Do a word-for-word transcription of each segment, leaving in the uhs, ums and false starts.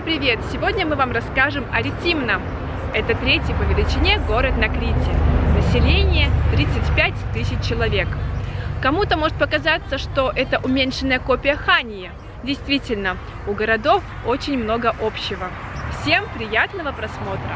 привет! Сегодня мы вам расскажем о Ритимно. Это третий по величине город на Крите. Население тридцать пять тысяч человек. Кому-то может показаться, что это уменьшенная копия Ханьи. Действительно, у городов очень много общего. Всем приятного просмотра!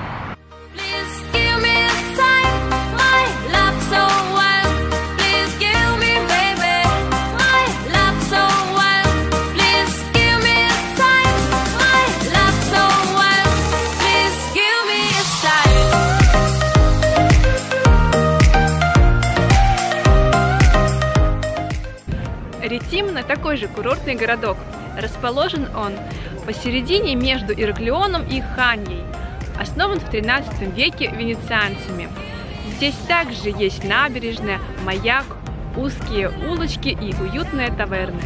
Ритимно такой же курортный городок. Расположен он посередине между Ираклионом и Ханьей. Основан в тринадцатом веке венецианцами. Здесь также есть набережная, маяк, узкие улочки и уютные таверны.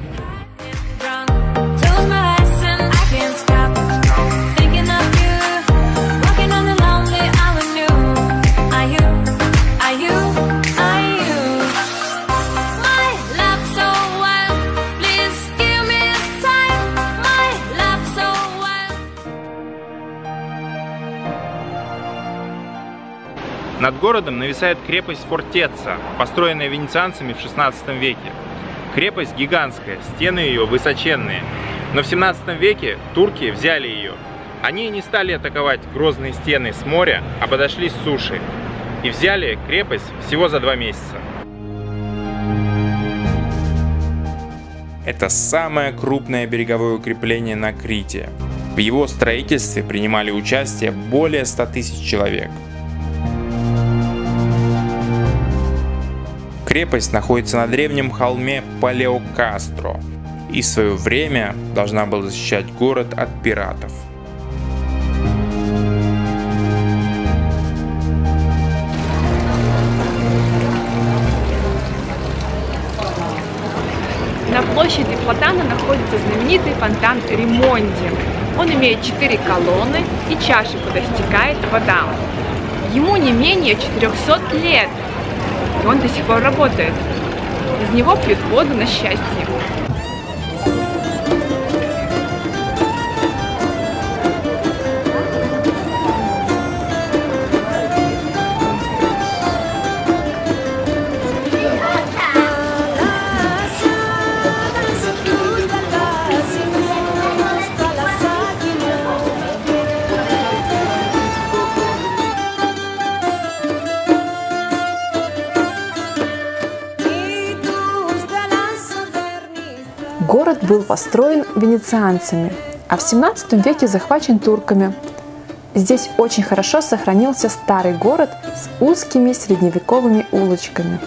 Над городом нависает крепость Фортеца, построенная венецианцами в шестнадцатом веке. Крепость гигантская, стены ее высоченные, но в семнадцатом веке турки взяли ее. Они не стали атаковать грозные стены с моря, а подошли с суши и взяли крепость всего за два месяца. Это самое крупное береговое укрепление на Крите. В его строительстве принимали участие более ста тысяч человек. Крепость находится на древнем холме Палеокастро и в свое время должна была защищать город от пиратов. На площади Платана находится знаменитый фонтан Римонди. Он имеет четыре колонны и чаши, куда стекает вода. Ему не менее четырёхсот лет. И он до сих пор работает. Из него пьют воду на счастье. Город был построен венецианцами, а в семнадцатом веке захвачен турками. Здесь очень хорошо сохранился старый город с узкими средневековыми улочками.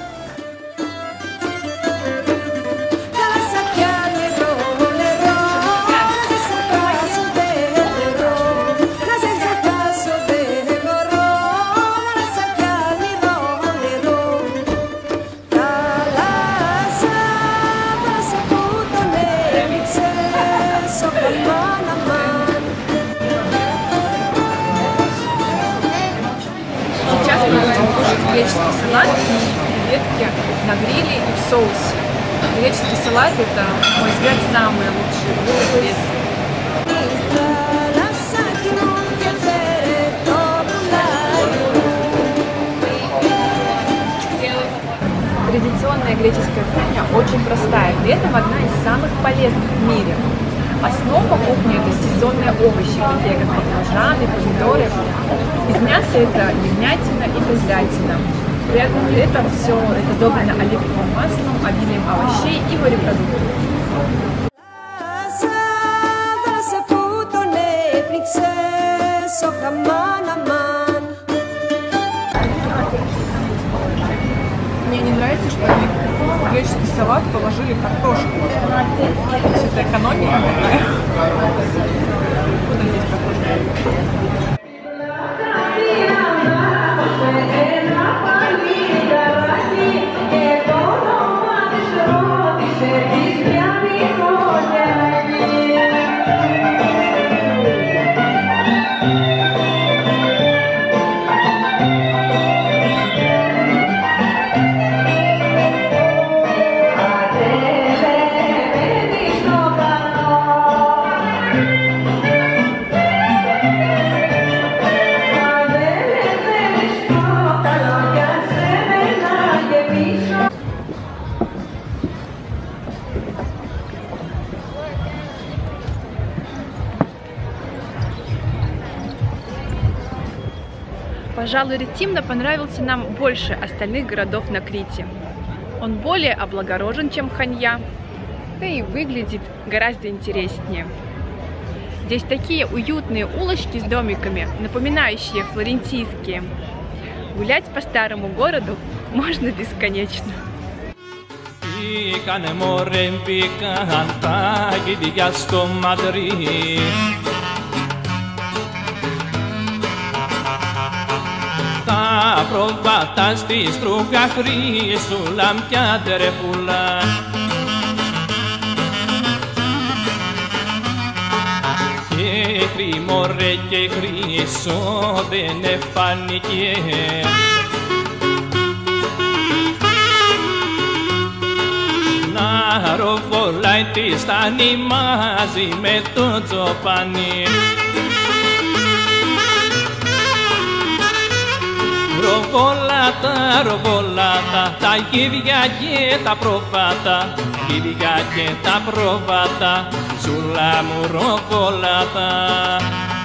Греческий салат, креветки на гриле и в соусе. Греческий салат — это, на мой взгляд, самый лучший блюдо в Греции. Традиционная греческая кухня очень простая, при этом одна из самых полезных в мире. Основа кухни — это сезонные овощи, такие как баклажаны, помидоры. Из мяса это ягнятина и козлятина. При этом, при этом все это сдобрено оливковым маслом, обилием овощей и морепродуктов. Мне не нравится, что они в греческий салат положили картошку. То есть это экономия такая. Куда здесь картошка? Пожалуй, Ретимна понравился нам больше остальных городов на Крите. Он более облагорожен, чем Ханья, да и выглядит гораздо интереснее. Здесь такие уютные улочки с домиками, напоминающие флорентийские. Гулять по старому городу можно бесконечно. Τα προβάτα στη στρούγα χρήσου λαμπιά τερεπούλα. Και χρημόρε και χρήσο δεν εφάνηκε. Να ροβολάει τη στάνη μαζί με το τζοπάνι. Ροβολάτα, ροβολάτα, τα γύρια και τα προβάτα, γύρια και τα προβάτα, σούλα μου ροβολάτα.